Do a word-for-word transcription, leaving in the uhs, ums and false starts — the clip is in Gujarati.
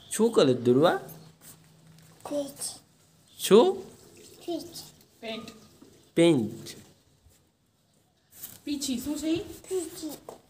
શું કરે દુર્વા? ફિશ શું? Fish paint paint. પીછી શું છે ઈ? ફિશ